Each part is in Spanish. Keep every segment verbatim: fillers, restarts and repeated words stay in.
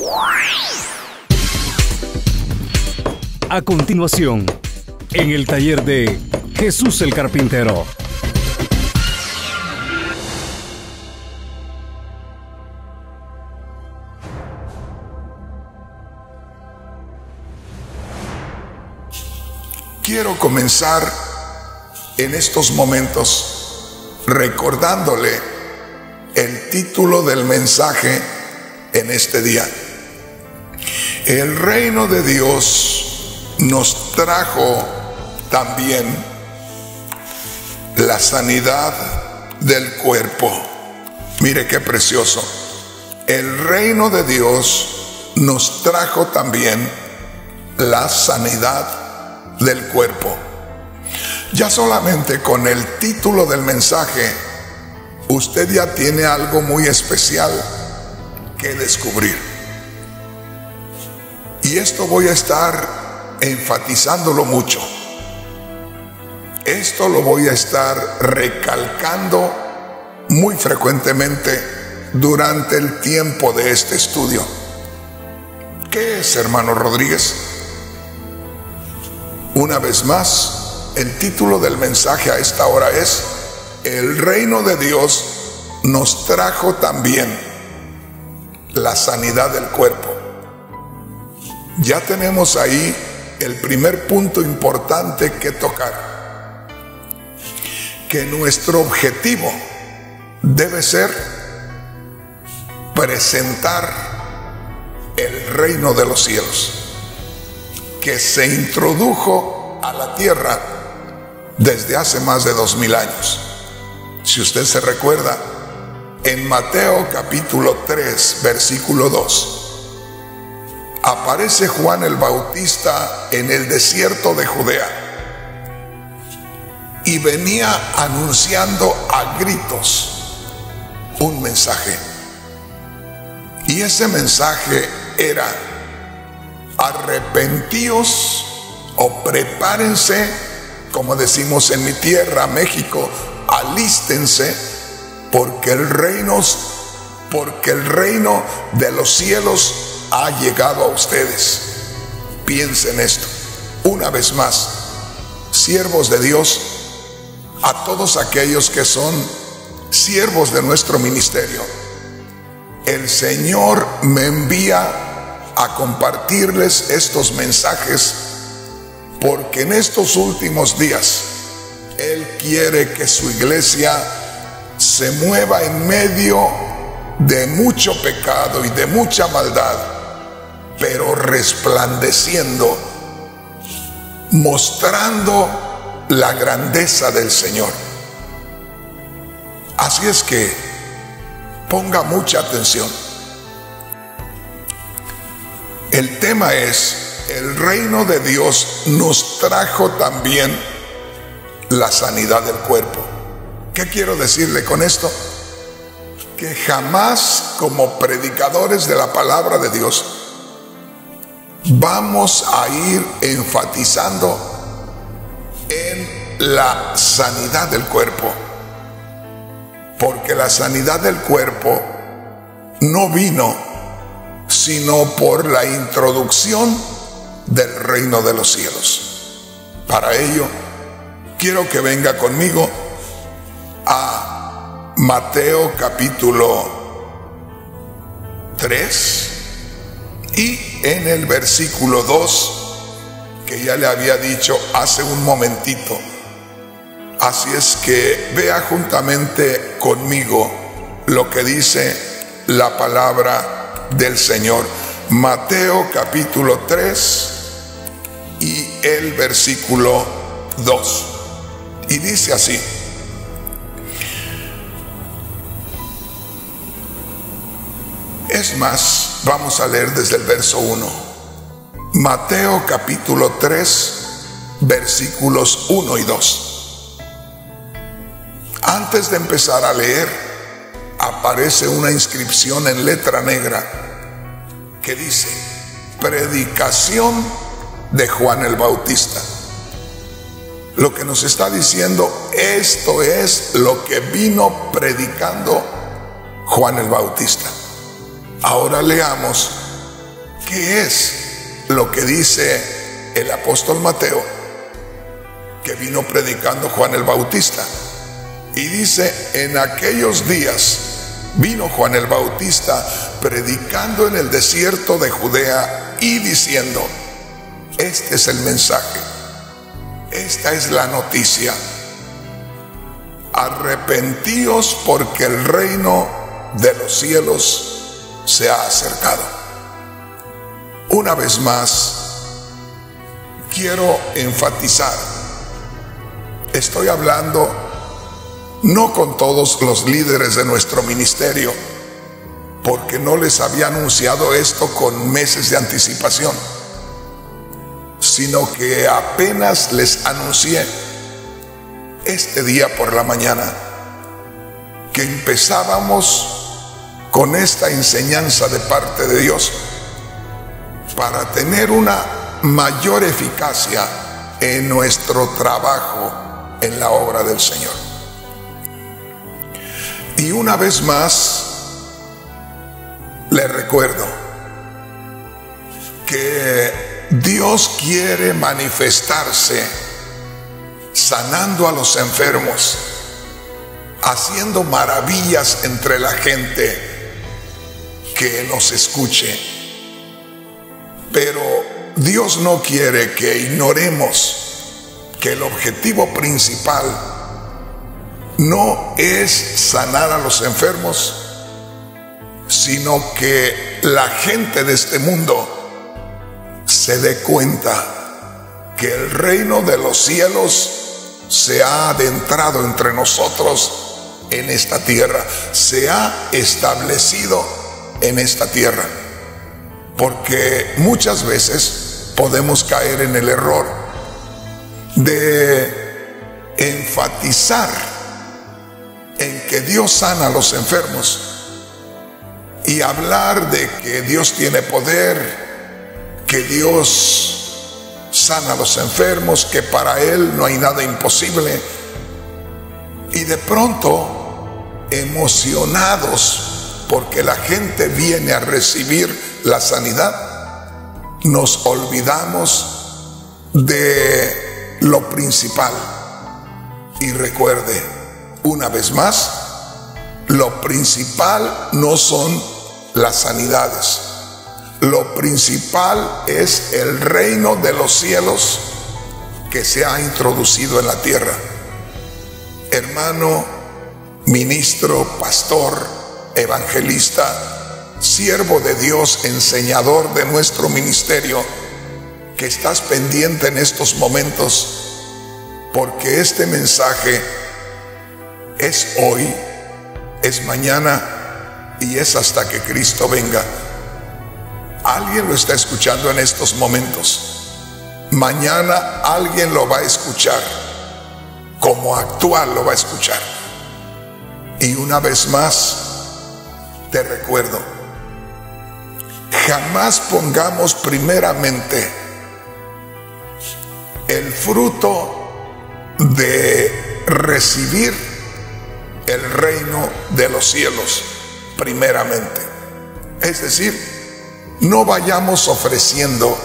A continuación, en el taller de Jesús el Carpintero. Quiero comenzar en estos momentos recordándole el título del mensaje en este día. El reino de Dios nos trajo también la sanidad del cuerpo. Mire qué precioso. El reino de Dios nos trajo también la sanidad del cuerpo. Ya solamente con el título del mensaje, usted ya tiene algo muy especial que descubrir. Y esto voy a estar enfatizándolo mucho. Esto lo voy a estar recalcando muy frecuentemente durante el tiempo de este estudio. ¿Qué es, hermano Rodríguez? Una vez más, el título del mensaje a esta hora es: el reino de Dios nos trajo también la sanidad del cuerpo. Ya tenemos ahí el primer punto importante que tocar, que nuestro objetivo debe ser presentar el reino de los cielos, que se introdujo a la tierra desde hace más de dos mil años. Si usted se recuerda, en Mateo capítulo tres, versículo dos, aparece Juan el Bautista en el desierto de Judea y venía anunciando a gritos un mensaje. Y ese mensaje era: arrepentíos o prepárense, como decimos en mi tierra, México, alístense, porque el reino, porque el reino de los cielos ha llegado a ustedes. Piensen esto, una vez más, siervos de Dios, a todos aquellos que son siervos de nuestro ministerio, el Señor me envía a compartirles estos mensajes, porque en estos últimos días Él quiere que su iglesia se mueva en medio de mucho pecado y de mucha maldad, pero resplandeciendo, mostrando la grandeza del Señor. Así es que ponga mucha atención. El tema es: el reino de Dios nos trajo también la sanidad del cuerpo. ¿Qué quiero decirle con esto? Que jamás, como predicadores de la palabra de Dios, vamos a ir enfatizando en la sanidad del cuerpo, porque la sanidad del cuerpo no vino sino por la introducción del reino de los cielos. Para ello, quiero que venga conmigo a Mateo capítulo tres y en el versículo dos, que ya le había dicho hace un momentito. Así es que vea juntamente conmigo lo que dice la palabra del Señor. Mateo capítulo tres y el versículo dos. Y dice así: es más, vamos a leer desde el verso uno. Mateo capítulo tres, versículos uno y dos. Antes de empezar a leer, aparece una inscripción en letra negra que dice: predicación de Juan el Bautista. Lo que nos está diciendo, esto es lo que vino predicando Juan el Bautista. Ahora leamos ¿qué es lo que dice el apóstol Mateo, que vino predicando Juan el Bautista? Y dice, en aquellos días vino Juan el Bautista predicando en el desierto de Judea y diciendo, este es el mensaje, esta es la noticia: arrepentíos porque el reino de los cielos se ha acercado. Una vez más, quiero enfatizar, estoy hablando no con todos los líderes de nuestro ministerio, porque no les había anunciado esto con meses de anticipación, sino que apenas les anuncié este día por la mañana que empezábamos con esta enseñanza de parte de Dios para tener una mayor eficacia en nuestro trabajo en la obra del Señor. Y una vez más le recuerdo que Dios quiere manifestarse sanando a los enfermos, haciendo maravillas entre la gente que nos escuche. Pero Dios no quiere que ignoremos que el objetivo principal no es sanar a los enfermos, sino que la gente de este mundo se dé cuenta que el reino de los cielos se ha adentrado entre nosotros en esta tierra, se ha establecido en esta tierra. Porque muchas veces podemos caer en el error de enfatizar en que Dios sana a los enfermos y hablar de que Dios tiene poder, que Dios sana a los enfermos, que para Él no hay nada imposible. Y de pronto, emocionados porque la gente viene a recibir la sanidad, nos olvidamos de lo principal. Y recuerde, una vez más, lo principal no son las sanidades. Lo principal es el reino de los cielos que se ha introducido en la tierra. Hermano, ministro, pastor, evangelista, siervo de Dios, enseñador de nuestro ministerio, que estás pendiente en estos momentos, porque este mensaje es hoy, es mañana y es hasta que Cristo venga. Alguien lo está escuchando en estos momentos. Mañana alguien lo va a escuchar, como actual lo va a escuchar. Y una vez más te recuerdo, jamás pongamos primeramente el fruto de recibir el reino de los cielos primeramente. Es decir, no vayamos ofreciendo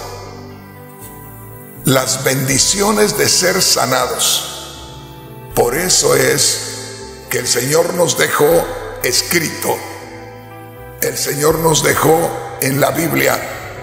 las bendiciones de ser sanados. Por eso es que el Señor nos dejó escrito, el Señor nos dejó en la Biblia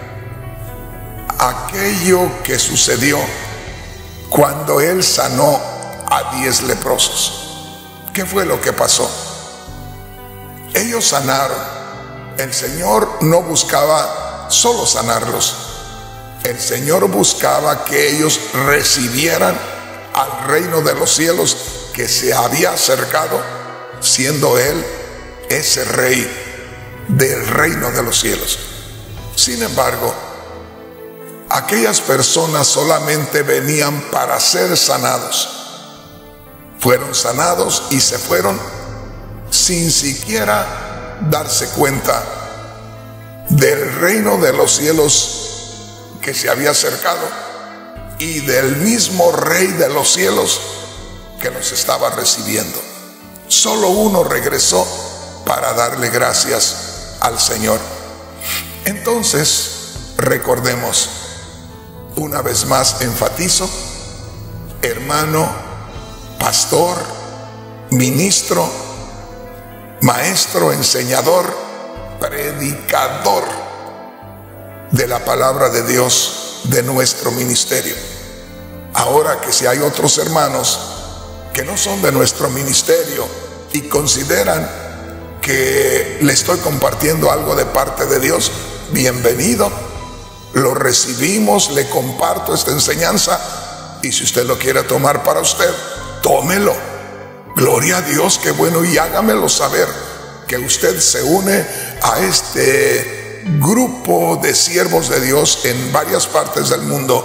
aquello que sucedió cuando Él sanó a diez leprosos. ¿Qué fue lo que pasó? Ellos sanaron. El Señor no buscaba solo sanarlos. El Señor buscaba que ellos recibieran al reino de los cielos que se había acercado, siendo Él ese rey del reino de los cielos. Sin embargo, aquellas personas solamente venían para ser sanados. Fueron sanados y se fueron sin siquiera darse cuenta del reino de los cielos que se había acercado y del mismo Rey de los cielos que los estaba recibiendo. Solo uno regresó para darle gracias al Señor. Entonces, recordemos, una vez más enfatizo, hermano, pastor, ministro, maestro, enseñador, predicador de la palabra de Dios de nuestro ministerio. Ahora que si hay otros hermanos que no son de nuestro ministerio y consideran que le estoy compartiendo algo de parte de Dios, bienvenido, lo recibimos, le comparto esta enseñanza y si usted lo quiere tomar para usted, tómelo. Gloria a Dios, qué bueno, y hágamelo saber que usted se une a este grupo de siervos de Dios en varias partes del mundo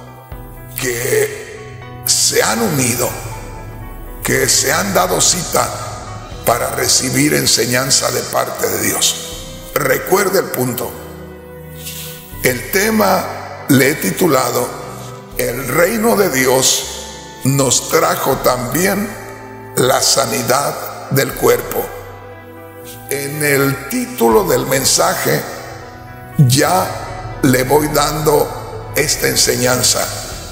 que se han unido, que se han dado cita para recibir enseñanza de parte de Dios. Recuerde el punto. El tema le he titulado: el reino de Dios nos trajo también la sanidad del cuerpo. En el título del mensaje ya le voy dando esta enseñanza.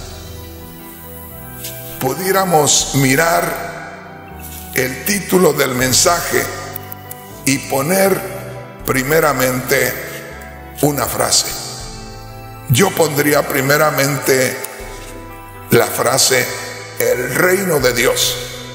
Pudiéramos mirar el título del mensaje y poner primeramente una frase. Yo pondría primeramente la frase: el reino de Dios,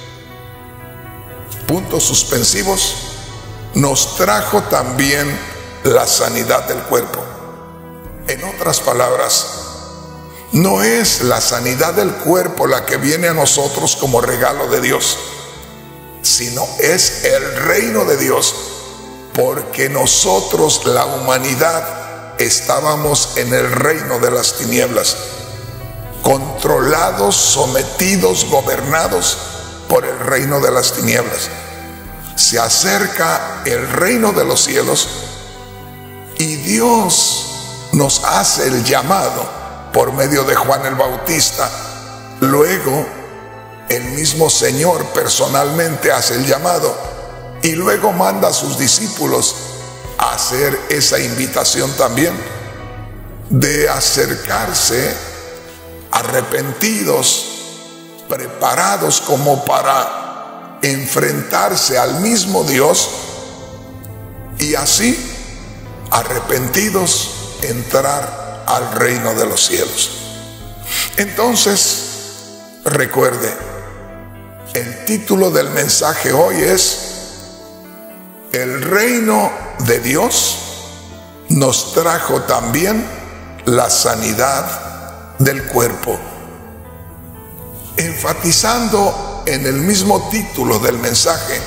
puntos suspensivos, nos trajo también la sanidad del cuerpo. En otras palabras, no es la sanidad del cuerpo la que viene a nosotros como regalo de Dios, sino es el reino de Dios, porque nosotros, la humanidad, estábamos en el reino de las tinieblas, controlados, sometidos, gobernados por el reino de las tinieblas. Se acerca el reino de los cielos y Dios nos hace el llamado por medio de Juan el Bautista. Luego el mismo Señor personalmente hace el llamado y luego manda a sus discípulos a hacer esa invitación también de acercarse arrepentidos, preparados como para enfrentarse al mismo Dios y así, arrepentidos, entrar al reino de los cielos. Entonces, recuerde, el título del mensaje hoy es: el reino de Dios nos trajo también la sanidad del cuerpo. Enfatizando en el mismo título del mensaje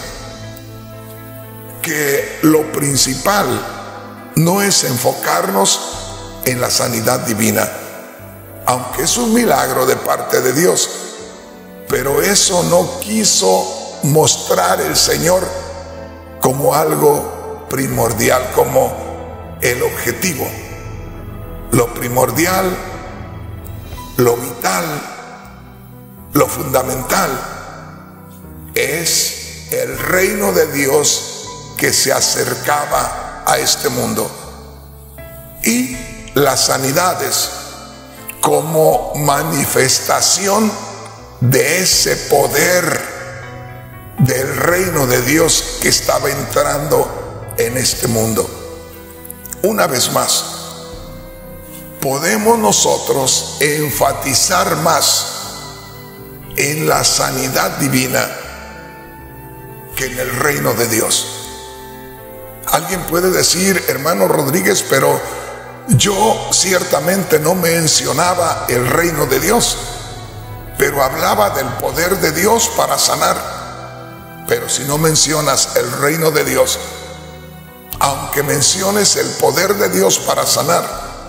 que lo principal no es enfocarnos en la sanidad divina, aunque es un milagro de parte de Dios, pero eso no quiso mostrar el Señor como algo primordial, como el objetivo. Lo primordial, lo vital, lo fundamental es el reino de Dios que se acercaba a este mundo y las sanidades como manifestación de ese poder del reino de Dios que estaba entrando en este mundo. Una vez más, podemos nosotros enfatizar más en la sanidad divina que en el reino de Dios. Alguien puede decir: hermano Rodríguez, pero yo ciertamente no mencionaba el reino de Dios, pero hablaba del poder de Dios para sanar. Pero si no mencionas el reino de Dios, aunque menciones el poder de Dios para sanar,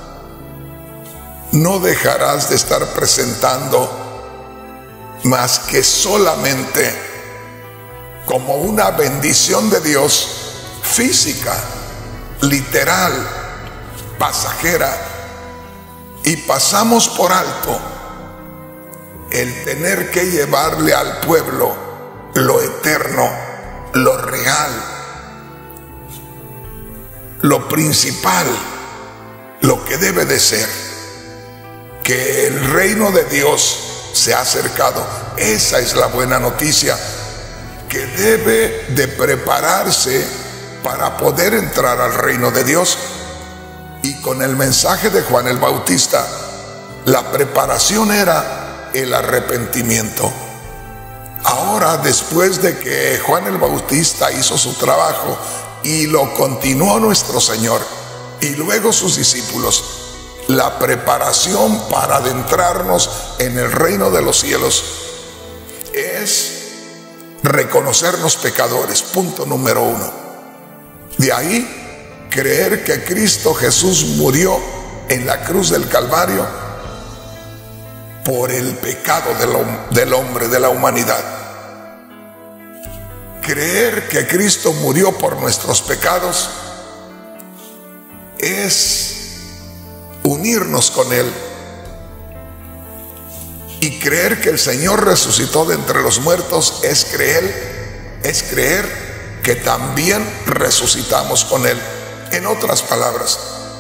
no dejarás de estar presentando más que solamente como una bendición de Dios física, literal, pasajera, y pasamos por alto el tener que llevarle al pueblo lo eterno, lo real, lo principal, lo que debe de ser, que el reino de Dios se ha acercado. Esa es la buena noticia, que debe de prepararse para poder entrar al reino de Dios. Y con el mensaje de Juan el Bautista, la preparación era el arrepentimiento. Ahora, después de que Juan el Bautista hizo su trabajo y lo continuó nuestro Señor y luego sus discípulos, la preparación para adentrarnos en el reino de los cielos es reconocernos pecadores, punto número uno. De ahí, creer que Cristo Jesús murió en la cruz del Calvario por el pecado del, del hombre, de la humanidad. Creer que Cristo murió por nuestros pecados es unirnos con Él. Y creer que el Señor resucitó de entre los muertos es creer, es creer que también resucitamos con Él. En otras palabras,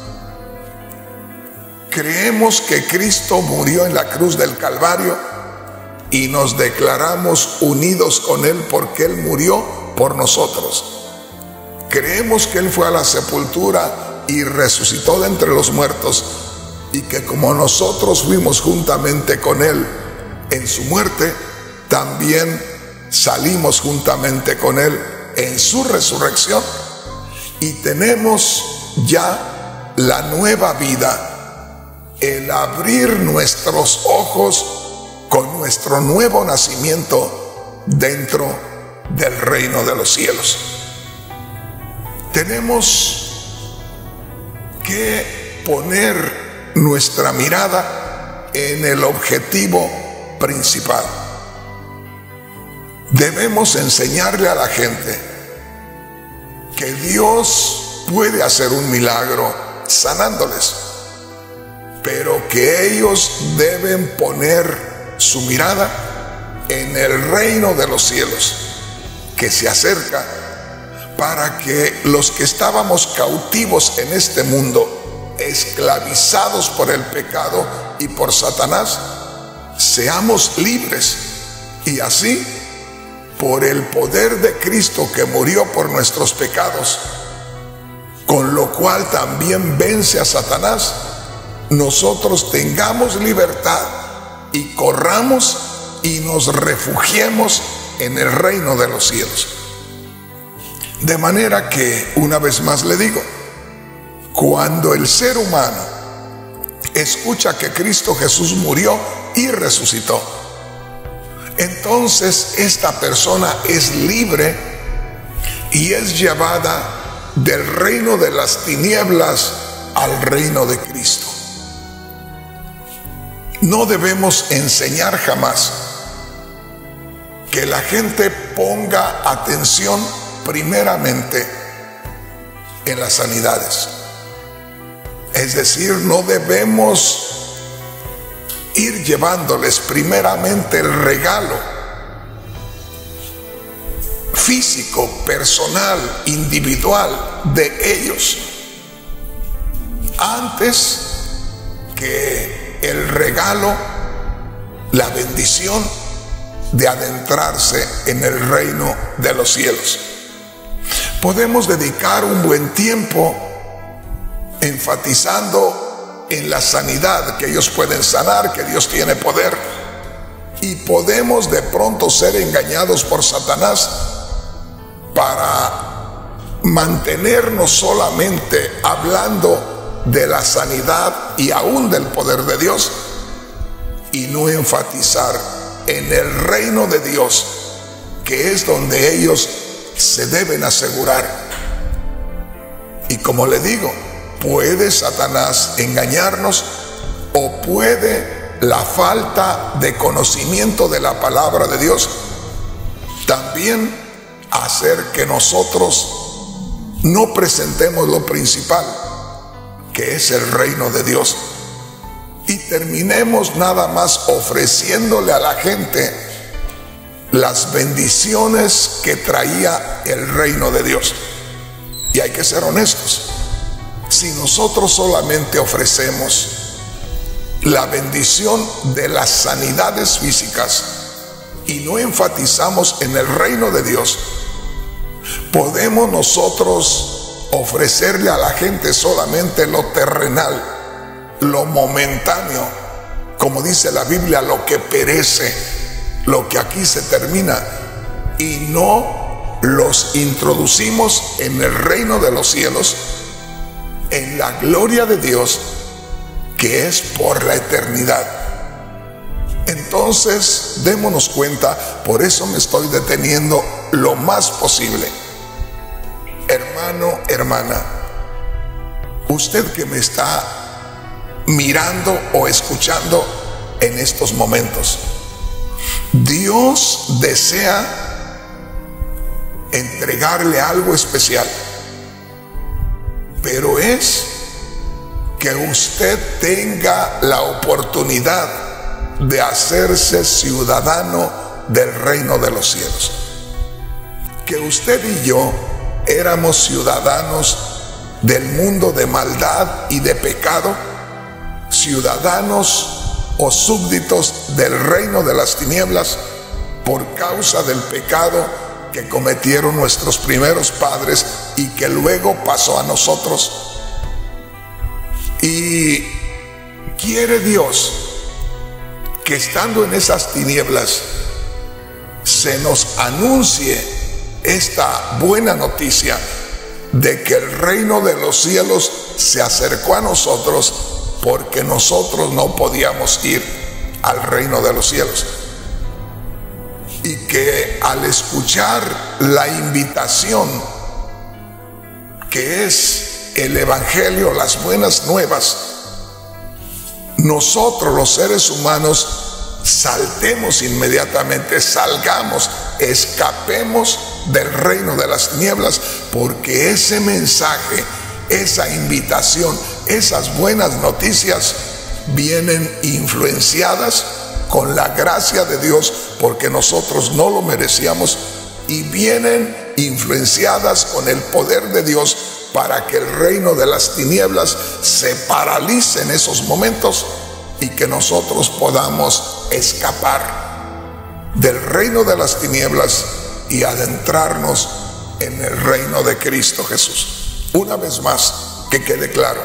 creemos que Cristo murió en la cruz del Calvario y nos declaramos unidos con Él porque Él murió por nosotros. Creemos que Él fue a la sepultura y resucitó de entre los muertos, y que como nosotros fuimos juntamente con Él en su muerte, también salimos juntamente con Él en su resurrección, y tenemos ya la nueva vida, el abrir nuestros ojos con nuestro nuevo nacimiento dentro del reino de los cielos. Tenemos que poner nuestra mirada en el objetivo principal. Debemos enseñarle a la gente que Dios puede hacer un milagro sanándoles, pero que ellos deben poner su mirada en el reino de los cielos que se acerca, para que los que estábamos cautivos en este mundo, esclavizados por el pecado y por Satanás, seamos libres, y así, por el poder de Cristo que murió por nuestros pecados, con lo cual también vence a Satanás, nosotros tengamos libertad y corramos y nos refugiemos en el reino de los cielos. De manera que, una vez más le digo, cuando el ser humano escucha que Cristo Jesús murió y resucitó, entonces esta persona es libre y es llevada del reino de las tinieblas al reino de Cristo. No debemos enseñar jamás que la gente ponga atención primeramente en las sanidades. Es decir, no debemos ir llevándoles primeramente el regalo físico, personal, individual de ellos, antes que el regalo, la bendición de adentrarse en el reino de los cielos. Podemos dedicar un buen tiempo enfatizando en la sanidad, que ellos pueden sanar, que Dios tiene poder, y podemos de pronto ser engañados por Satanás para mantenernos solamente hablando de la sanidad y aún del poder de Dios, y no enfatizar en el reino de Dios, que es donde ellos se deben asegurar. Y como le digo, puede Satanás engañarnos, o puede la falta de conocimiento de la palabra de Dios también hacer que nosotros no presentemos lo principal, que es el reino de Dios, y terminemos nada más ofreciéndole a la gente las bendiciones que traía el reino de Dios. Y hay que ser honestos. si nosotros solamente ofrecemos la bendición de las sanidades físicas y no enfatizamos en el reino de Dios, podemos nosotros ofrecerle a la gente solamente lo terrenal, lo momentáneo, como dice la Biblia, lo que perece, lo que aquí se termina, y no los introducimos en el reino de los cielos, en la gloria de Dios, que es por la eternidad. Entonces, démonos cuenta, por eso me estoy deteniendo lo más posible. Hermano, hermana, usted que me está mirando o escuchando en estos momentos, Dios desea entregarle algo especial, pero es que usted tenga la oportunidad de hacerse ciudadano del reino de los cielos. Que usted y yo éramos ciudadanos del mundo de maldad y de pecado, ciudadanos o súbditos del reino de las tinieblas por causa del pecado que cometieron nuestros primeros padres y que luego pasó a nosotros. Y quiere Dios que estando en esas tinieblas se nos anuncie esta buena noticia de que el reino de los cielos se acercó a nosotros, porque nosotros no podíamos ir al reino de los cielos. Y que al escuchar la invitación, que es el evangelio, las buenas nuevas, nosotros los seres humanos saltemos inmediatamente, salgamos, escapemos del reino de las tinieblas, porque ese mensaje, esa invitación, esas buenas noticias vienen influenciadas con la gracia de Dios, porque nosotros no lo merecíamos, y vienen influenciadas con el poder de Dios para que el reino de las tinieblas se paralice en esos momentos y que nosotros podamos escapar del reino de las tinieblas y adentrarnos en el reino de Cristo Jesús. Una vez más, que quede claro,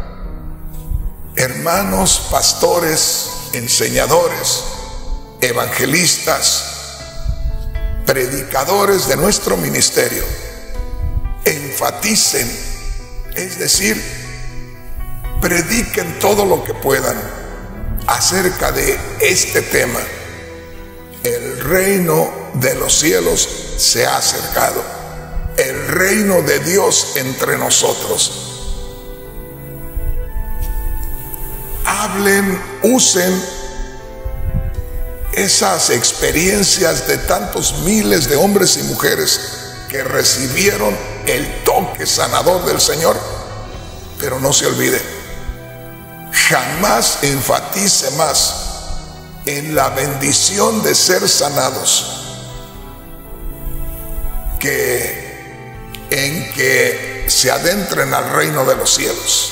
hermanos, pastores, enseñadores, evangelistas, predicadores de nuestro ministerio, enfaticen, es decir, prediquen todo lo que puedan acerca de este tema. El reino de los cielos se ha acercado, el reino de Dios entre nosotros. Hablen, usen esas experiencias de tantos miles de hombres y mujeres que recibieron el toque sanador del Señor, pero no se olvide, jamás enfatice más en la bendición de ser sanados que en que se adentren al reino de los cielos.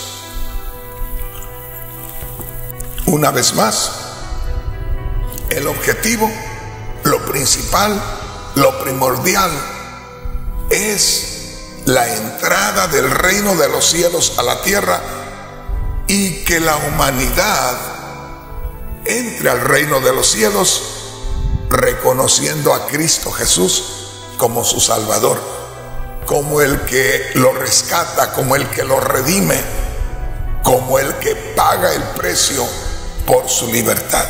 Una vez más, el objetivo, lo principal, lo primordial es la entrada del reino de los cielos a la tierra, y que la humanidad entre al reino de los cielos reconociendo a Cristo Jesús como su Salvador, como el que lo rescata, como el que lo redime, como el que paga el precio por su libertad.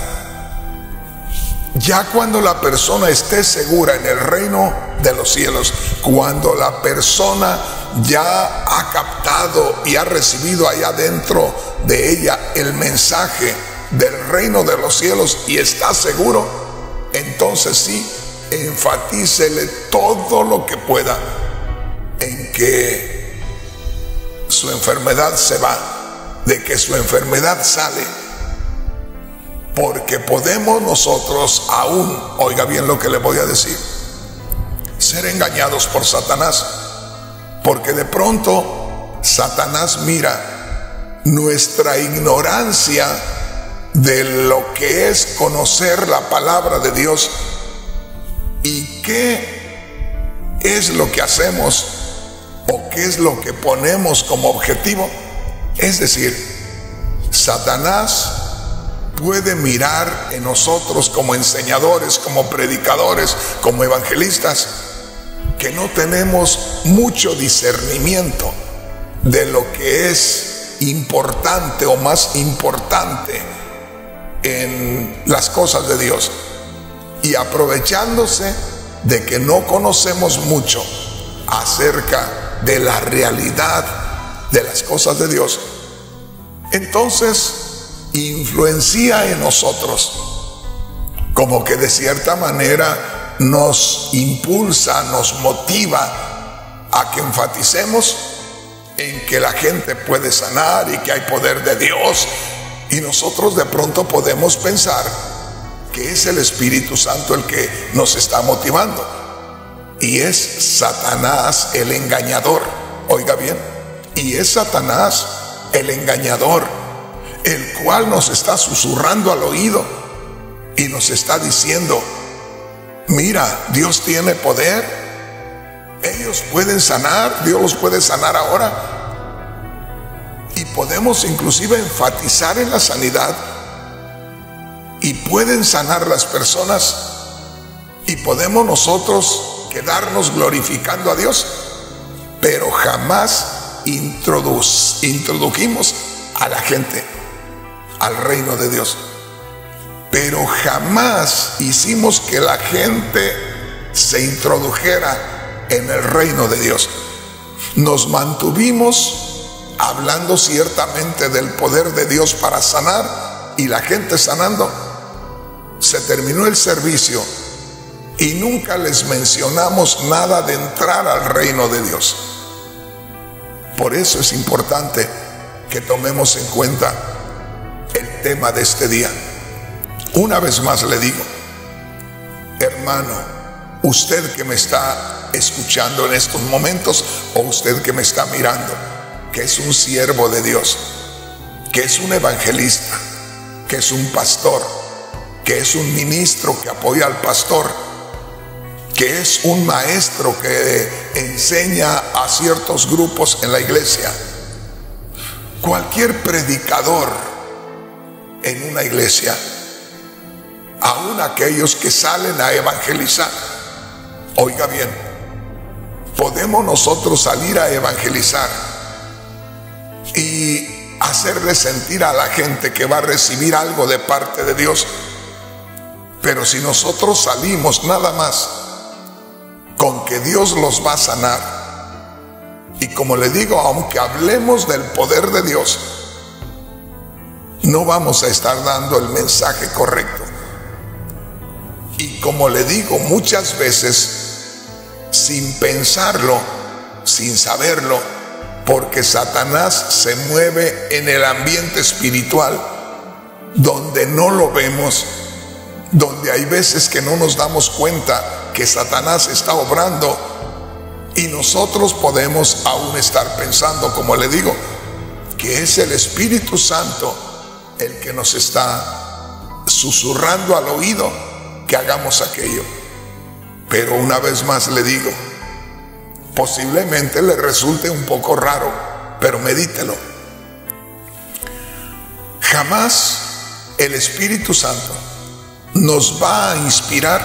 Ya cuando la persona esté segura en el reino de los cielos, cuando la persona ya ha captado y ha recibido allá dentro de ella el mensaje del reino de los cielos y está seguro, entonces sí, enfatícele todo lo que pueda en que su enfermedad se va, de que su enfermedad sale. Porque podemos nosotros aún, oiga bien lo que le voy a decir, ser engañados por Satanás. Porque de pronto Satanás mira nuestra ignorancia de lo que es conocer la palabra de Dios y qué es lo que hacemos o qué es lo que ponemos como objetivo. Es decir, Satanás puede mirar en nosotros como enseñadores, como predicadores, como evangelistas, que no tenemos mucho discernimiento de lo que es importante o más importante en las cosas de Dios. Y aprovechándose de que no conocemos mucho acerca de la realidad de las cosas de Dios, entonces influencia en nosotros, como que de cierta manera nos impulsa, nos motiva a que enfaticemos en que la gente puede sanar y que hay poder de Dios, y nosotros de pronto podemos pensar que es el Espíritu Santo el que nos está motivando, y es Satanás el engañador. Oiga bien, y es Satanás el engañador, el cual nos está susurrando al oído y nos está diciendo: mira, Dios tiene poder, ellos pueden sanar, Dios los puede sanar ahora. Y podemos inclusive enfatizar en la sanidad, y pueden sanar las personas, y podemos nosotros quedarnos glorificando a Dios, pero jamás introdu introdujimos a la gente al reino de Dios. Pero jamás hicimos que la gente se introdujera en el reino de Dios. Nos mantuvimos hablando ciertamente del poder de Dios para sanar, y la gente sanando. Se terminó el servicio y nunca les mencionamos nada de entrar al reino de Dios. Por eso es importante que tomemos en cuenta el tema de este día. Una vez más le digo, hermano, usted que me está escuchando en estos momentos, o usted que me está mirando, que es un siervo de Dios, que es un evangelista, que es un pastor, que es un ministro que apoya al pastor, que es un maestro que enseña a ciertos grupos en la iglesia, cualquier predicador en una iglesia, aún aquellos que salen a evangelizar. Oiga bien, podemos nosotros salir a evangelizar y hacerle sentir a la gente que va a recibir algo de parte de Dios, pero si nosotros salimos nada más con que Dios los va a sanar, y como le digo, aunque hablemos del poder de Dios, no vamos a estar dando el mensaje correcto. Y como le digo, muchas veces sin pensarlo, sin saberlo, porque Satanás se mueve en el ambiente espiritual donde no lo vemos, donde hay veces que no nos damos cuenta que Satanás está obrando, y nosotros podemos aún estar pensando, como le digo, que es el Espíritu Santo el que nos está susurrando al oído que hagamos aquello. Pero una vez más le digo, posiblemente le resulte un poco raro, pero medítelo. Jamás el Espíritu Santo nos va a inspirar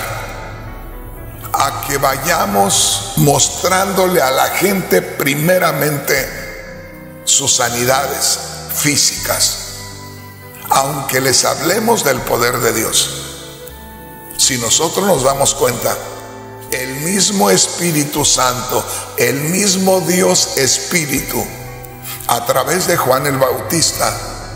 a que vayamos mostrándole a la gente primeramente sus sanidades físicas, aunque les hablemos del poder de Dios. Si nosotros nos damos cuenta, el mismo Espíritu Santo, el mismo Dios Espíritu, a través de Juan el Bautista,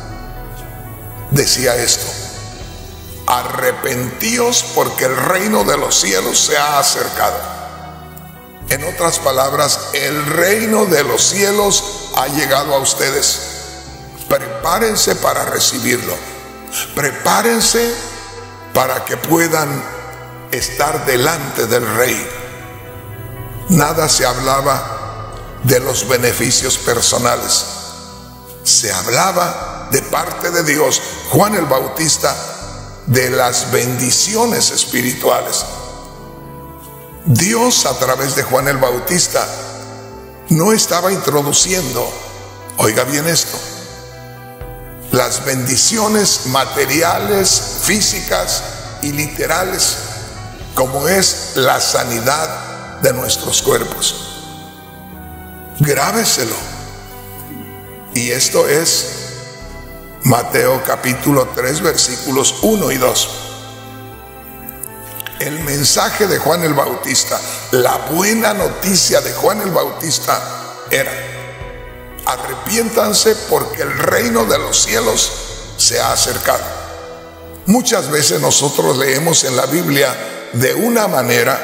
decía esto: arrepentíos porque el reino de los cielos se ha acercado. En otras palabras, el reino de los cielos ha llegado a ustedes. Prepárense para recibirlo. Prepárense para que puedan estar delante del Rey. Nada se hablaba de los beneficios personales. Se hablaba de parte de Dios, Juan el Bautista, de las bendiciones espirituales. Dios, a través de Juan el Bautista, no estaba introduciendo, oiga bien esto, las bendiciones materiales, físicas y literales, como es la sanidad de nuestros cuerpos. Grábeselo. Y esto es Mateo capítulo tres, versículos uno y dos. El mensaje de Juan el Bautista, la buena noticia de Juan el Bautista era: arrepiéntanse porque el reino de los cielos se ha acercado. Muchas veces nosotros leemos en la Biblia de una manera,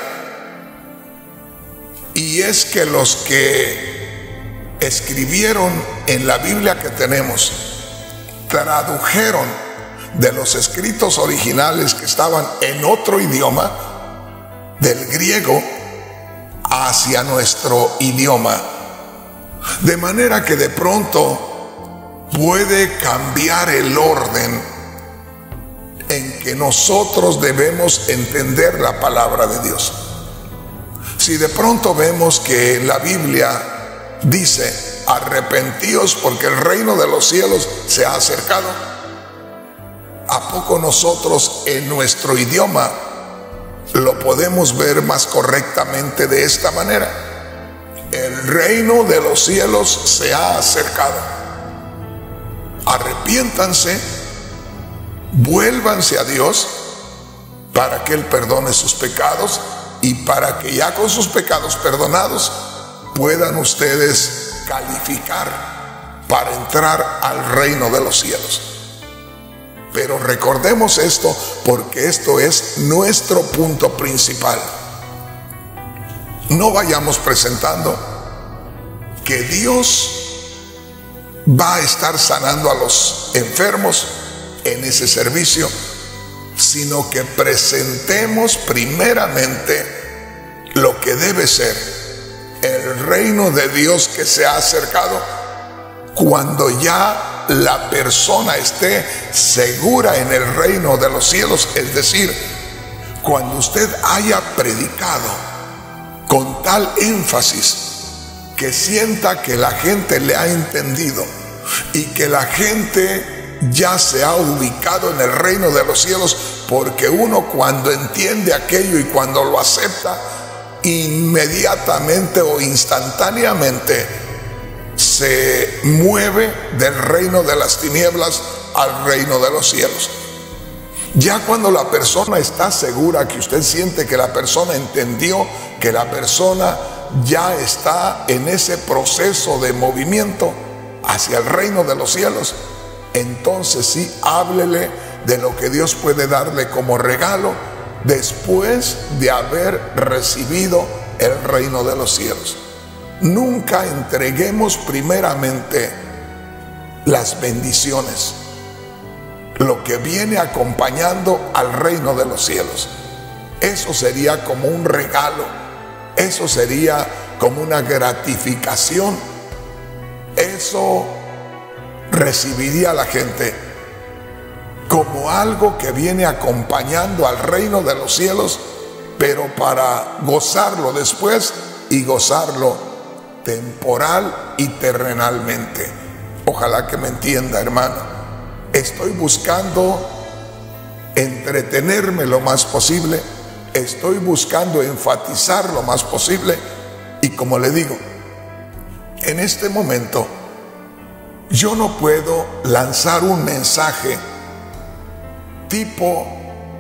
y es que los que escribieron en la Biblia que tenemos tradujeron de los escritos originales que estaban en otro idioma, del griego hacia nuestro idioma, de manera que de pronto puede cambiar el orden en que nosotros debemos entender la palabra de Dios. Si de pronto vemos que en la Biblia dice: arrepentíos porque el reino de los cielos se ha acercado, ¿a poco nosotros en nuestro idioma lo podemos ver más correctamente de esta manera? El reino de los cielos se ha acercado. Arrepiéntanse, vuélvanse a Dios para que Él perdone sus pecados y para que ya con sus pecados perdonados puedan ustedes calificar para entrar al reino de los cielos. Pero recordemos esto, porque esto es nuestro punto principal. No vayamos presentando que Dios va a estar sanando a los enfermos en ese servicio, sino que presentemos primeramente lo que debe ser el reino de Dios que se ha acercado, cuando ya la persona esté segura en el reino de los cielos. Es decir, cuando usted haya predicado con tal énfasis que sienta que la gente le ha entendido y que la gente ya se ha ubicado en el reino de los cielos, porque uno cuando entiende aquello y cuando lo acepta, inmediatamente o instantáneamente se mueve del reino de las tinieblas al reino de los cielos. Ya cuando la persona está segura, que usted siente que la persona entendió, que la persona ya está en ese proceso de movimiento hacia el reino de los cielos, entonces sí, háblele de lo que Dios puede darle como regalo después de haber recibido el reino de los cielos. Nunca entreguemos primeramente las bendiciones, lo que viene acompañando al reino de los cielos. Eso sería como un regalo, eso sería como una gratificación, eso recibiría la gente como algo que viene acompañando al reino de los cielos, pero para gozarlo después y gozarlo temporal y terrenalmente. Ojalá que me entienda, hermano. Estoy buscando entretenerme lo más posible, estoy buscando enfatizar lo más posible, y como le digo, en este momento yo no puedo lanzar un mensaje tipo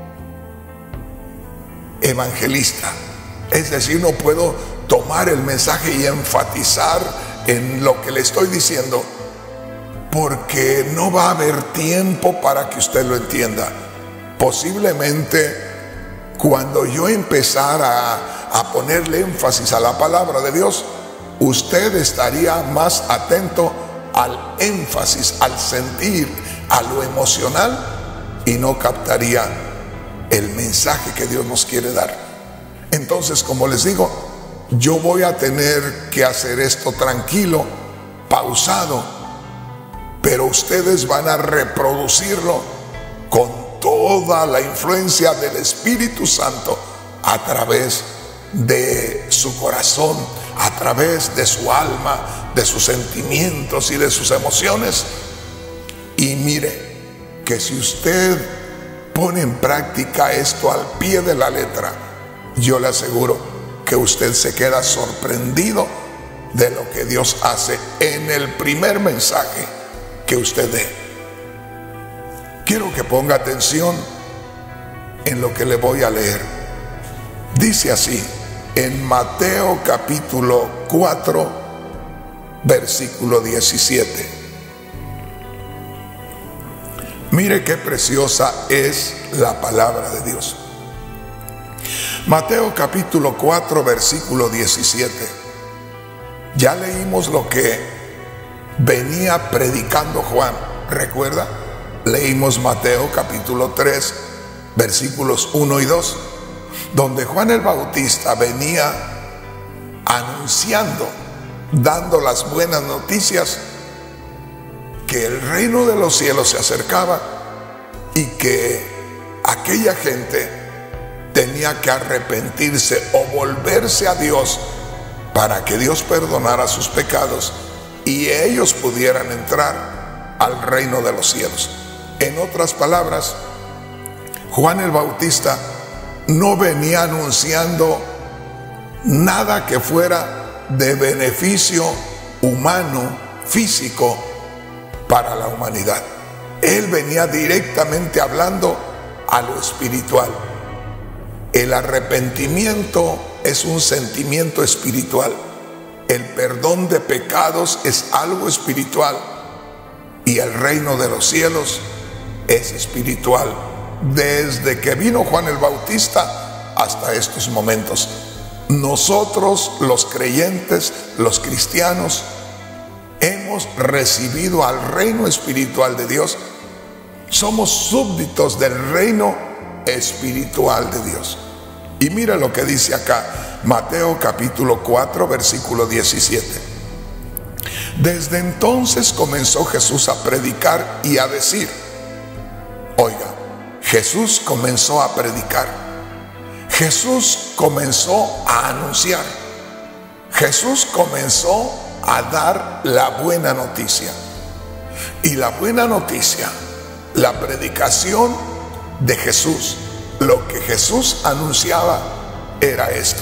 evangelista. Es decir, no puedo tomar el mensaje y enfatizar en lo que le estoy diciendo, porque no va a haber tiempo para que usted lo entienda. Posiblemente cuando yo empezara a, a ponerle énfasis a la palabra de Dios, usted estaría más atento al énfasis, al sentir, a lo emocional, y no captaría el mensaje que Dios nos quiere dar. Entonces, como les digo, yo voy a tener que hacer esto tranquilo, pausado, pero ustedes van a reproducirlo con toda la influencia del Espíritu Santo a través de su corazón, a través de su alma, de sus sentimientos y de sus emociones. Y mire que si usted pone en práctica esto al pie de la letra, yo le aseguro que usted se queda sorprendido de lo que Dios hace en el primer mensaje que usted dé. Quiero que ponga atención en lo que le voy a leer. Dice así en Mateo capítulo cuatro, versículo diecisiete. Mire qué preciosa es la palabra de Dios. Mateo capítulo cuatro, versículo diecisiete. Ya leímos lo que venía predicando Juan. ¿Recuerda? Leímos Mateo capítulo tres, versículos uno y dos, donde Juan el Bautista venía anunciando, dando las buenas noticias, que el reino de los cielos se acercaba y que aquella gente tenía que arrepentirse o volverse a Dios para que Dios perdonara sus pecados y ellos pudieran entrar al reino de los cielos. En otras palabras, Juan el Bautista no venía anunciando nada que fuera de beneficio humano, físico, para la humanidad. Él venía directamente hablando a lo espiritual. El arrepentimiento es un sentimiento espiritual. El perdón de pecados es algo espiritual. Y el reino de los cielos es espiritual. Desde que vino Juan el Bautista hasta estos momentos, nosotros los creyentes, los cristianos, hemos recibido al reino espiritual de Dios. Somos súbditos del reino espiritual de Dios. Y mira lo que dice acá, Mateo capítulo cuatro, versículo diecisiete. Desde entonces comenzó Jesús a predicar y a decir, oiga, Jesús comenzó a predicar, Jesús comenzó a anunciar, Jesús comenzó a dar la buena noticia. Y la buena noticia, la predicación de Jesús, lo que Jesús anunciaba era esto: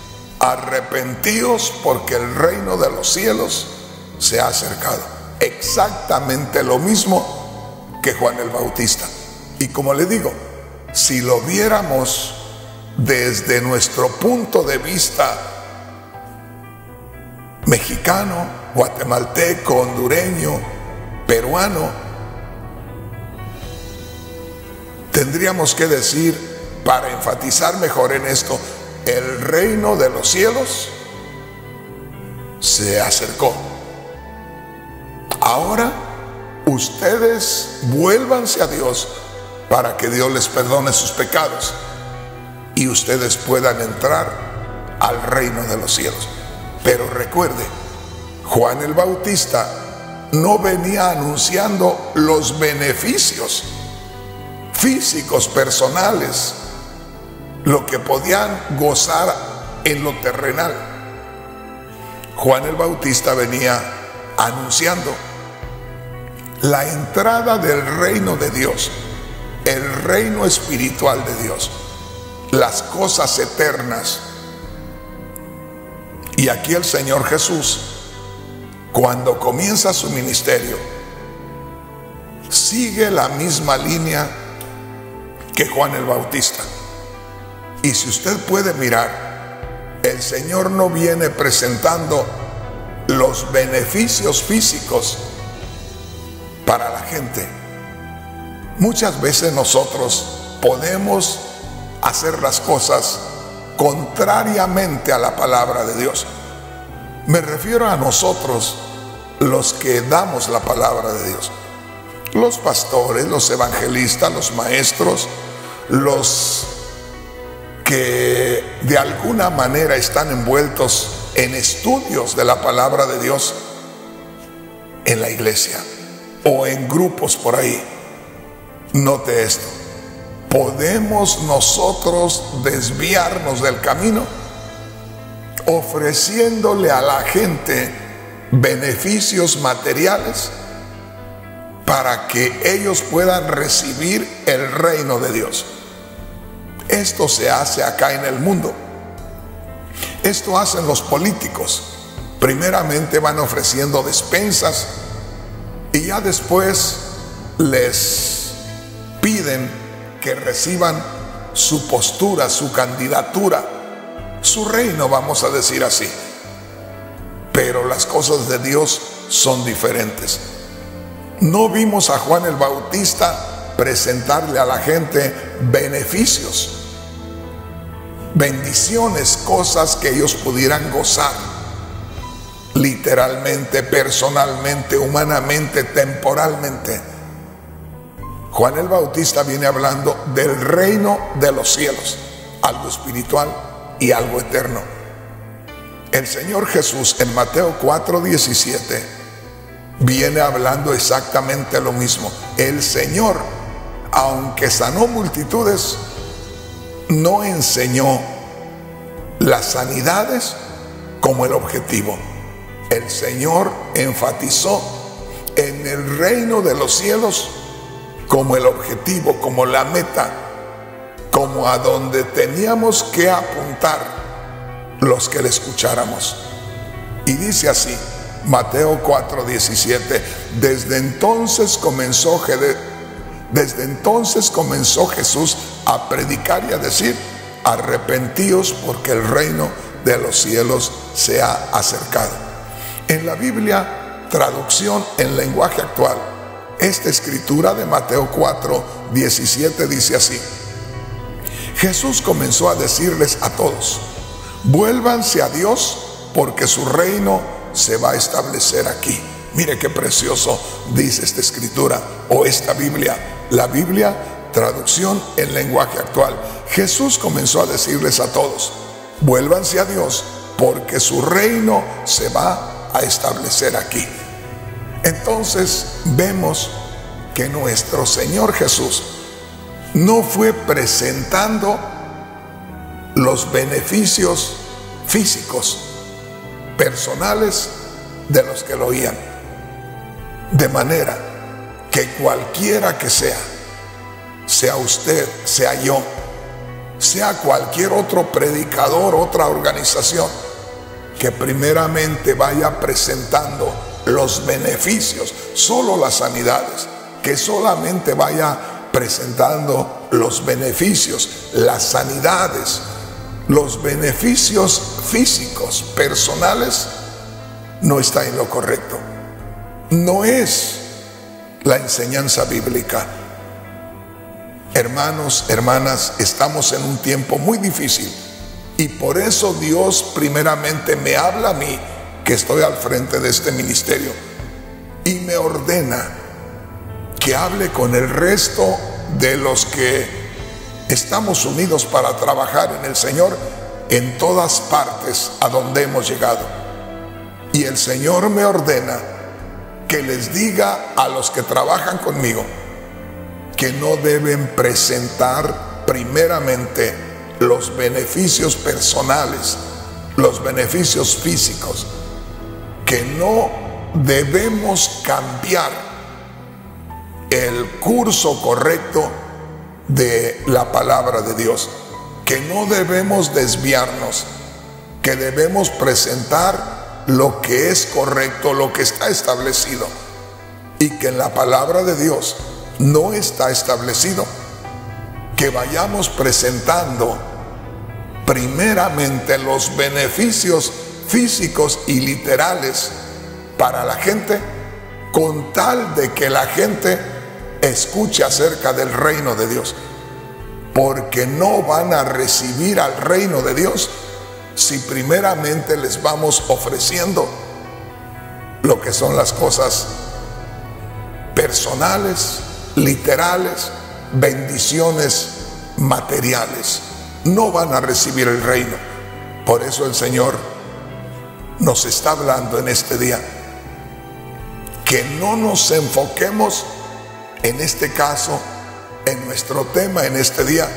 arrepentíos porque el reino de los cielos se ha acercado. Exactamente lo mismo que Juan el Bautista. Y como le digo, si lo viéramos desde nuestro punto de vista mexicano, guatemalteco, hondureño, peruano, tendríamos que decir, para enfatizar mejor en esto, el reino de los cielos se acercó. Ahora ustedes vuélvanse a Dios para que Dios les perdone sus pecados y ustedes puedan entrar al reino de los cielos. Pero recuerde, Juan el Bautista no venía anunciando los beneficios físicos, personales, lo que podían gozar en lo terrenal. Juan el Bautista venía anunciando la entrada del reino de Dios, el reino espiritual de Dios, las cosas eternas. Y aquí el Señor Jesús, cuando comienza su ministerio, sigue la misma línea que Juan el Bautista. Y si usted puede mirar, el Señor no viene presentando los beneficios físicos para la gente. Muchas veces nosotros podemos hacer las cosas contrariamente a la palabra de Dios. Me refiero a nosotros, los que damos la palabra de Dios, los pastores, los evangelistas, los maestros, los que de alguna manera están envueltos en estudios de la palabra de Dios en la iglesia o en grupos por ahí. Note esto: ¿podemos nosotros desviarnos del camino ofreciéndole a la gente beneficios materiales para que ellos puedan recibir el reino de Dios? Esto se hace acá en el mundo. Esto hacen los políticos. Primeramente van ofreciendo despensas y ya después les piden que reciban su postura, su candidatura, su reino, vamos a decir así. Pero las cosas de Dios son diferentes. No vimos a Juan el Bautista presentarle a la gente beneficios, bendiciones, cosas que ellos pudieran gozar literalmente, personalmente, humanamente, temporalmente. Juan el Bautista viene hablando del reino de los cielos, algo espiritual y algo eterno. El Señor Jesús en Mateo cuatro diecisiete viene hablando exactamente lo mismo. El Señor, aunque sanó multitudes, no enseñó las sanidades como el objetivo. El Señor enfatizó en el reino de los cielos como el objetivo, como la meta, como a donde teníamos que apuntar los que le escucháramos. Y dice así, Mateo cuatro diecisiete: desde entonces comenzó desde entonces comenzó Jesús a predicar y a decir: arrepentíos, porque el reino de los cielos se ha acercado. En la Biblia, traducción en lenguaje actual, esta escritura de Mateo cuatro diecisiete dice así: Jesús comenzó a decirles a todos: vuélvanse a Dios, porque su reino se va a establecer aquí. Mire qué precioso dice esta escritura o esta Biblia. La Biblia, traducción en lenguaje actual. Jesús comenzó a decirles a todos: vuélvanse a Dios, porque su reino se va a establecer aquí. Entonces vemos que nuestro Señor Jesús no fue presentando los beneficios físicos, personales de los que lo oían, de manera que cualquiera que sea, sea usted, sea yo, sea cualquier otro predicador, otra organización, que primeramente vaya presentando los beneficios, solo las sanidades, que solamente vaya presentando los beneficios, las sanidades, los beneficios físicos, personales, no está en lo correcto. No es la enseñanza bíblica. Hermanos, hermanas, estamos en un tiempo muy difícil y por eso Dios primeramente me habla a mí, que estoy al frente de este ministerio, y me ordena que hable con el resto de los que estamos unidos para trabajar en el Señor en todas partes a donde hemos llegado. Y el Señor me ordena que les diga a los que trabajan conmigo que no deben presentar primeramente los beneficios personales, los beneficios físicos, que no debemos cambiar el curso correcto de la palabra de Dios, que no debemos desviarnos, que debemos presentar lo que es correcto, lo que está establecido, y que en la palabra de Dios no está establecido que vayamos presentando primeramente los beneficios físicos y literales para la gente, con tal de que la gente escuche acerca del reino de Dios, porque no van a recibir al reino de Dios si primeramente les vamos ofreciendo lo que son las cosas personales, literales, bendiciones materiales. no van a recibir el reino. Por eso el Señor nos está hablando en este día que no nos enfoquemos en este caso, en nuestro tema en este día,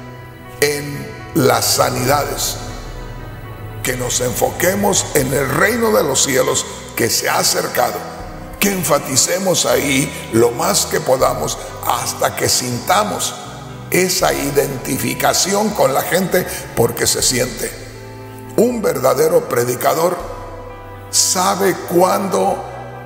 en las sanidades, que nos enfoquemos en el reino de los cielos que se ha acercado, que enfaticemos ahí lo más que podamos hasta que sintamos esa identificación con la gente, porque se siente. Un verdadero predicador sabe cuándo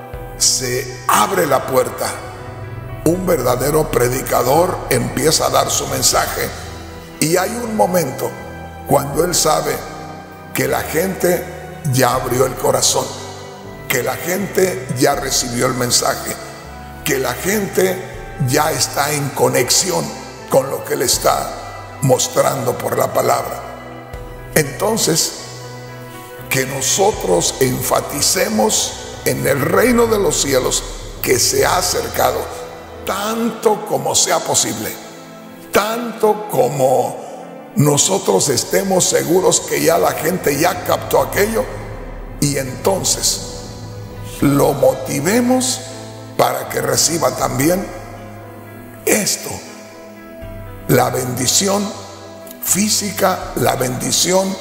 se abre la puerta. Un verdadero predicador empieza a dar su mensaje y hay un momento cuando él sabe que la gente ya abrió el corazón, que la gente ya recibió el mensaje, que la gente ya está en conexión con lo que él está mostrando por la palabra. Entonces, que nosotros enfaticemos en el reino de los cielos que se ha acercado, tanto como sea posible, tanto como nosotros estemos seguros que ya la gente ya captó aquello, y entonces lo motivemos para que reciba también esto, la bendición física, la bendición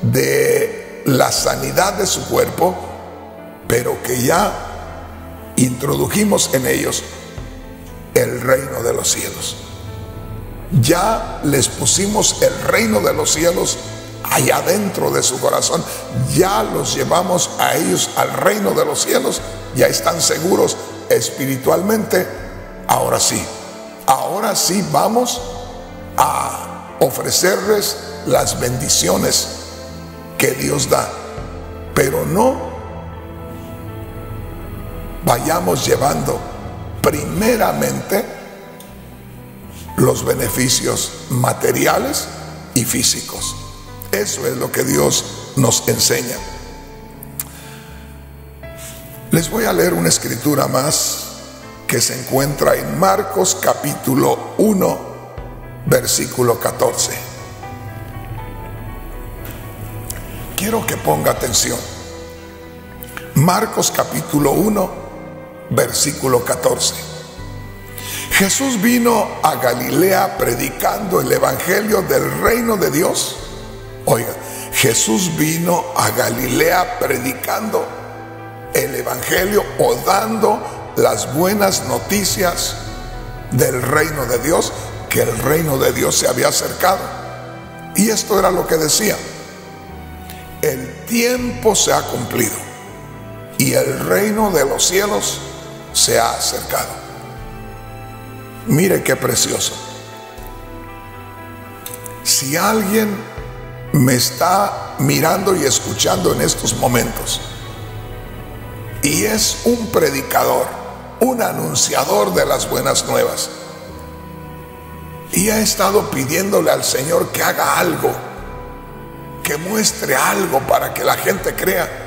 de la sanidad de su cuerpo, pero que ya introdujimos en ellos el reino de los cielos. Ya les pusimos el reino de los cielos allá dentro de su corazón, ya los llevamos a ellos al reino de los cielos, ya están seguros espiritualmente. Ahora sí, ahora sí vamos a ofrecerles las bendiciones que Dios da, pero no vayamos llevando primeramente los beneficios materiales y físicos. Eso es lo que Dios nos enseña. Les voy a leer una escritura más que se encuentra en Marcos capítulo uno, versículo catorce. Quiero que ponga atención. Marcos capítulo uno, versículo catorce. Jesús vino a Galilea predicando el evangelio del reino de Dios. Oiga, Jesús vino a Galilea predicando el evangelio o dando las buenas noticias del reino de Dios, que el reino de Dios se había acercado. Y esto era lo que decía: el tiempo se ha cumplido y el reino de los cielos se ha acercado. Mire qué precioso. Si alguien me está mirando y escuchando en estos momentos y es un predicador, un anunciador de las buenas nuevas, y ha estado pidiéndole al Señor que haga algo, que muestre algo para que la gente crea,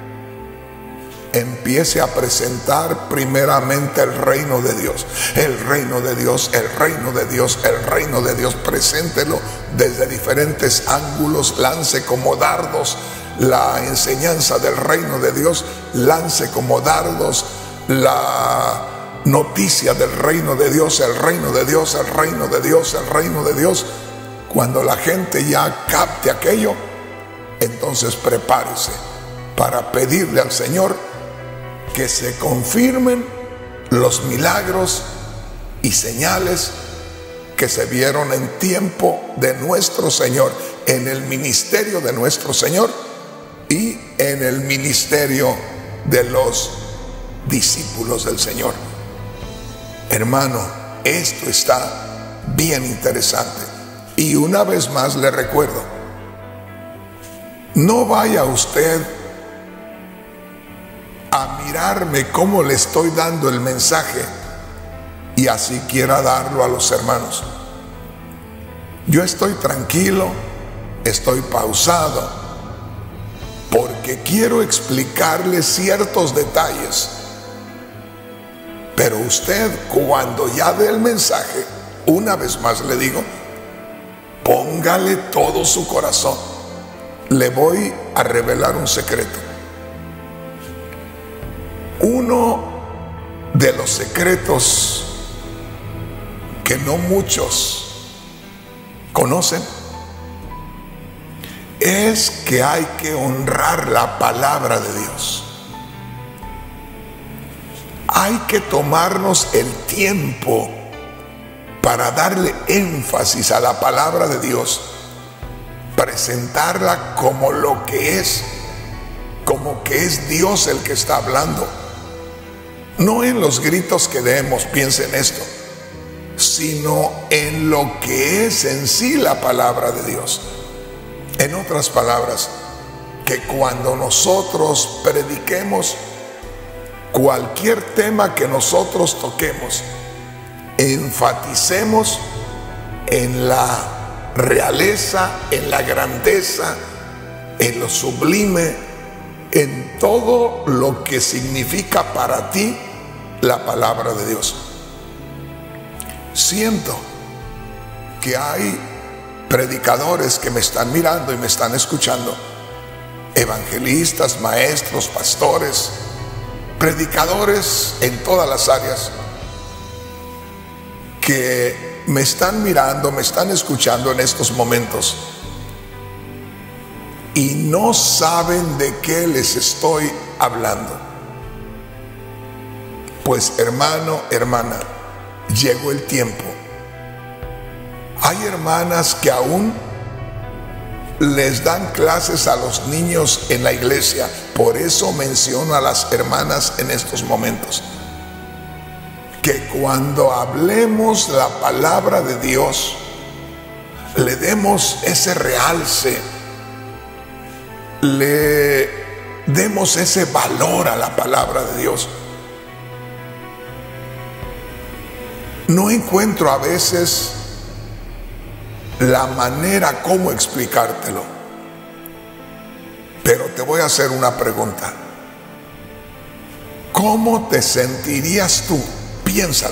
empiece a presentar primeramente el reino de Dios, el reino de Dios, el reino de Dios, el reino de Dios. Preséntelo desde diferentes ángulos, lance como dardos la enseñanza del reino de Dios, lance como dardos la noticia del reino de Dios, el reino de Dios, el reino de Dios, el reino de Dios. Cuando la gente ya capte aquello, entonces prepárese para pedirle al Señor que se confirmen los milagros y señales que se vieron en tiempo de nuestro Señor, en el ministerio de nuestro Señor y en el ministerio de los discípulos del Señor. Hermano, esto está bien interesante. Y una vez más le recuerdo, no vaya usted a mirarme cómo le estoy dando el mensaje y así quiera darlo a los hermanos. Yo estoy tranquilo, estoy pausado, porque quiero explicarle ciertos detalles. Pero usted, cuando ya dé el mensaje, una vez más le digo, póngale todo su corazón. Le voy a revelar un secreto. Uno de los secretos que no muchos conocen es que hay que honrar la palabra de Dios. Hay que tomarnos el tiempo para darle énfasis a la palabra de Dios, presentarla como lo que es, como que es Dios el que está hablando. No en los gritos que demos, piensen esto, sino en lo que es en sí la palabra de Dios. En otras palabras, que cuando nosotros prediquemos cualquier tema que nosotros toquemos, enfaticemos en la realeza, en la grandeza, en lo sublime, en todo lo que significa para ti la palabra de Dios. Siento que hay predicadores que me están mirando y me están escuchando, evangelistas, maestros, pastores, predicadores en todas las áreas, que me están mirando, me están escuchando en estos momentos y no saben de qué les estoy hablando. Pues hermano, hermana, llegó el tiempo. Hay hermanas que aún les dan clases a los niños en la iglesia. Por eso menciono a las hermanas en estos momentos. Que cuando hablemos la palabra de Dios, le demos ese realce, le demos ese valor a la palabra de Dios. No encuentro a veces la manera como explicártelo, pero te voy a hacer una pregunta. ¿Cómo te sentirías tú? Piénsalo.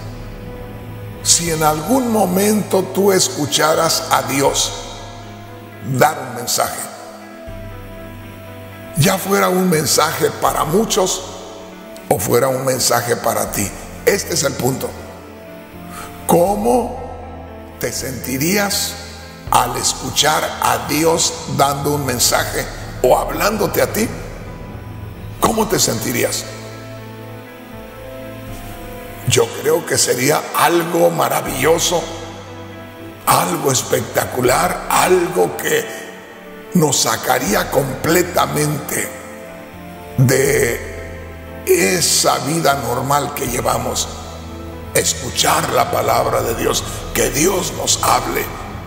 Si en algún momento tú escucharas a Dios dar un mensaje, ya fuera un mensaje para muchos o fuera un mensaje para ti. Este es el punto. ¿Cómo te sentirías al escuchar a Dios dando un mensaje o hablándote a ti? ¿Cómo te sentirías? Yo creo que sería algo maravilloso, algo espectacular, algo que nos sacaría completamente de esa vida normal que llevamos. Escuchar la palabra de Dios, que Dios nos hable.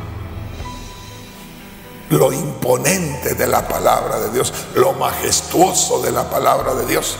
Lo imponente de la palabra de Dios, lo majestuoso de la palabra de Dios.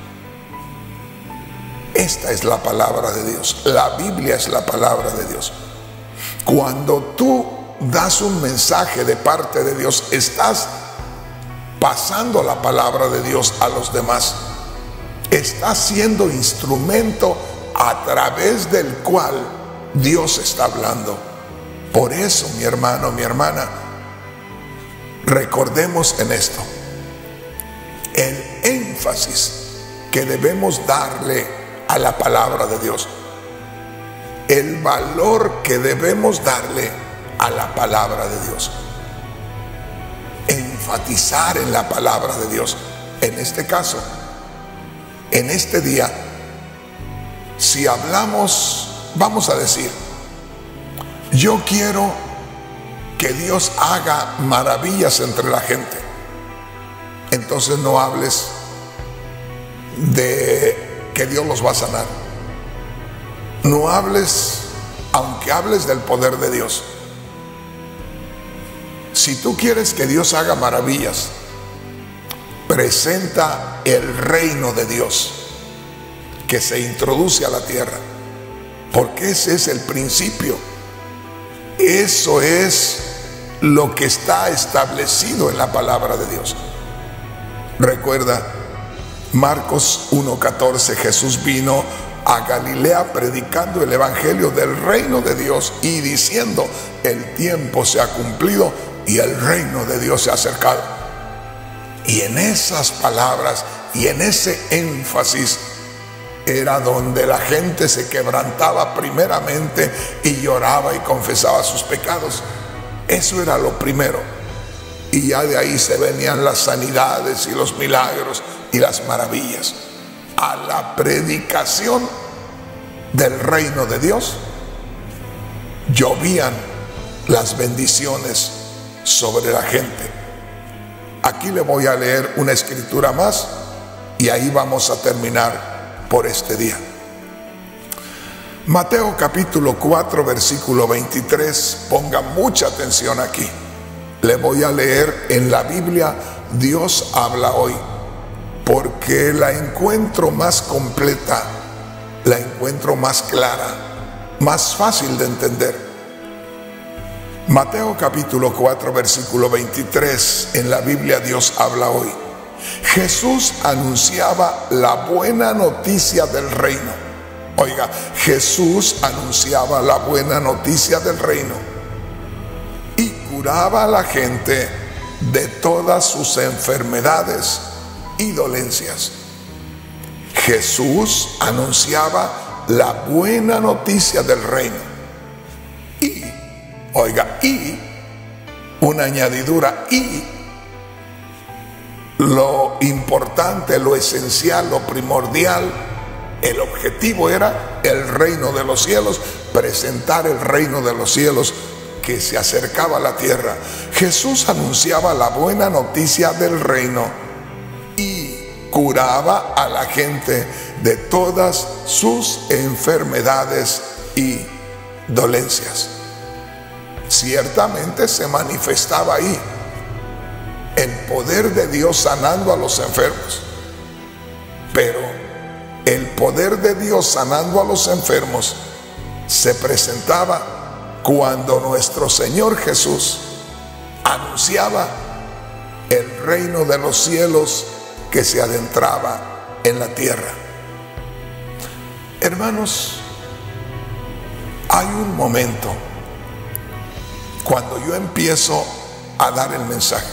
Esta es la palabra de Dios. La Biblia es la palabra de Dios. Cuando tú das un mensaje de parte de Dios, estás pasando la palabra de Dios a los demás. Estás siendo instrumento a través del cual Dios está hablando. Por eso, mi hermano, mi hermana, recordemos en esto el énfasis que debemos darle a la palabra de Dios, el valor que debemos darle a la palabra de Dios, enfatizar en la palabra de Dios. En este caso, en este día, si hablamos, vamos a decir, yo quiero que Dios haga maravillas entre la gente. Entonces no hables de que Dios los va a sanar. No hables, aunque hables del poder de Dios. Si tú quieres que Dios haga maravillas, presenta el reino de Dios que se introduce a la tierra, porque ese es el principio. Eso es lo que está establecido en la palabra de Dios. Recuerda Marcos uno catorce, Jesús vino a Galilea predicando el evangelio del reino de Dios y diciendo: el tiempo se ha cumplido y el reino de Dios se ha acercado. Y en esas palabras y en ese énfasis era donde la gente se quebrantaba primeramente y lloraba y confesaba sus pecados. Eso era lo primero. Y ya de ahí se venían las sanidades y los milagros y las maravillas. A la predicación del reino de Dios llovían las bendiciones sobre la gente. Aquí le voy a leer una escritura más y ahí vamos a terminar por este día. Mateo capítulo cuatro versículo veintitrés. Ponga mucha atención aquí. Le voy a leer en la Biblia Dios habla hoy, porque la encuentro más completa, la encuentro más clara, más fácil de entender. Mateo capítulo cuatro versículo veintitrés, en la Biblia Dios habla hoy. Jesús anunciaba la buena noticia del reino. Oiga, Jesús anunciaba la buena noticia del reino y curaba a la gente de todas sus enfermedades y dolencias. Jesús anunciaba la buena noticia del reino. Y, oiga, y una añadidura, y lo importante, lo esencial, lo primordial, el objetivo era el reino de los cielos, presentar el reino de los cielos que se acercaba a la tierra. Jesús anunciaba la buena noticia del reino y curaba a la gente de todas sus enfermedades y dolencias. Ciertamente se manifestaba ahí el poder de Dios sanando a los enfermos, pero el poder de Dios sanando a los enfermos se presentaba cuando nuestro Señor Jesús anunciaba el reino de los cielos que se adentraba en la tierra. Hermanos, hay un momento cuando yo empiezo a dar el mensaje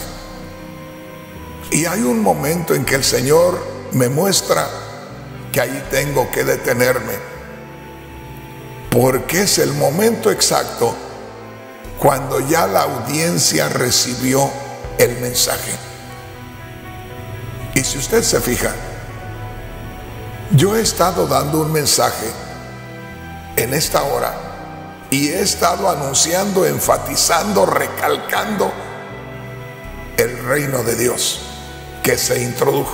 y hay un momento en que el Señor me muestra que ahí tengo que detenerme, porque es el momento exacto cuando ya la audiencia recibió el mensaje. Y si usted se fija, yo he estado dando un mensaje en esta hora y he estado anunciando, enfatizando, recalcando el reino de Dios que se introdujo.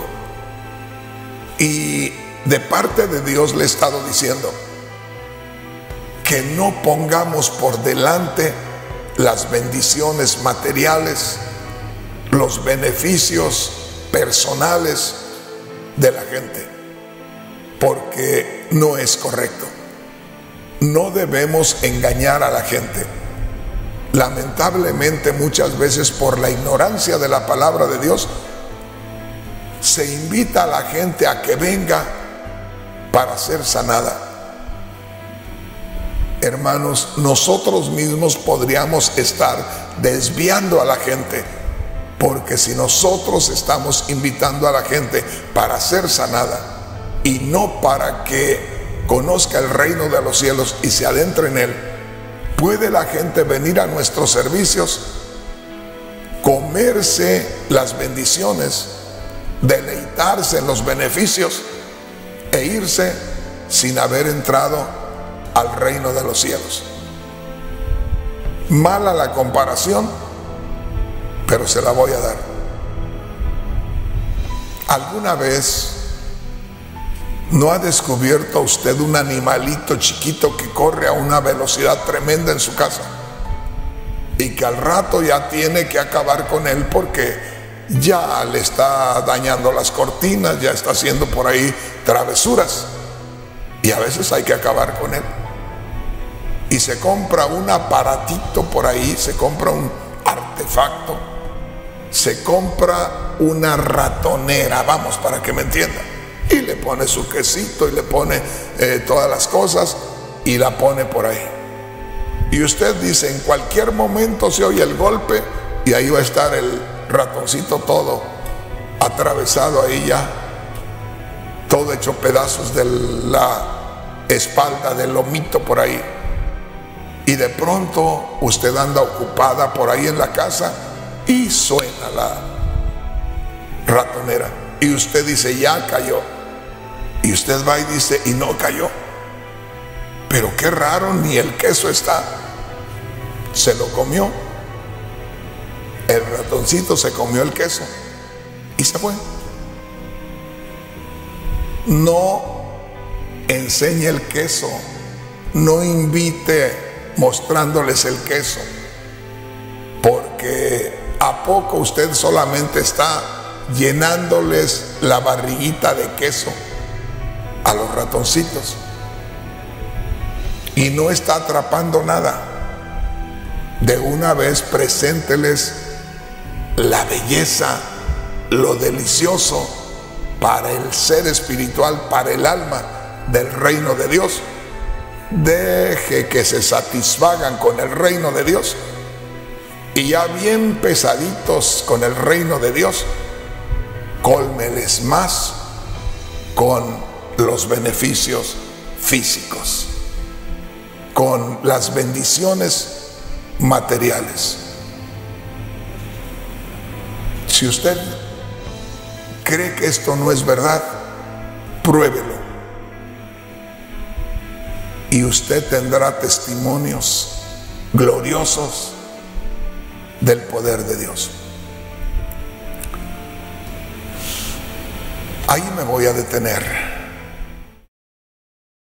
Y de parte de Dios le he estado diciendo que no pongamos por delante las bendiciones materiales, los beneficios personales de la gente, porque no es correcto. No debemos engañar a la gente. Lamentablemente, muchas veces por la ignorancia de la palabra de Dios, se invita a la gente a que venga para ser sanada. Hermanos, nosotros mismos podríamos estar desviando a la gente, porque si nosotros estamos invitando a la gente para ser sanada y no para que conozca el reino de los cielos y se adentre en él, puede la gente venir a nuestros servicios, comerse las bendiciones, deleitarse en los beneficios e irse sin haber entrado al reino de los cielos. Mala la comparación, pero se la voy a dar. ¿Alguna vez no ha descubierto usted un animalito chiquito que corre a una velocidad tremenda en su casa y que al rato ya tiene que acabar con él porque ya le está dañando las cortinas, ya está haciendo por ahí travesuras, y a veces hay que acabar con él? Y se compra un aparatito por ahí, se compra un artefacto, se compra una ratonera, vamos, para que me entiendan, y le pone su quesito y le pone eh, todas las cosas y la pone por ahí. Y usted dice, en cualquier momento se oye el golpe y ahí va a estar el ratoncito todo atravesado ahí ya, todo hecho pedazos de la espalda, del lomito por ahí. Y de pronto usted anda ocupada por ahí en la casa y suena la ratonera y usted dice, ya cayó. Y usted va y dice, y no cayó. Pero qué raro, ni el queso está. Se lo comió. El ratoncito se comió el queso y se fue. No enseñe el queso, no invite mostrándoles el queso, porque a poco usted solamente está llenándoles la barriguita de queso a los ratoncitos y no está atrapando nada. De una vez presénteles la belleza, lo delicioso para el ser espiritual, para el alma del reino de Dios. Deje que se satisfagan con el reino de Dios y ya bien pesaditos con el reino de Dios, cólmeles más con los beneficios físicos, con las bendiciones materiales. Si usted cree que esto no es verdad, pruébelo y usted tendrá testimonios gloriosos del poder de Dios. Ahí me voy a detener.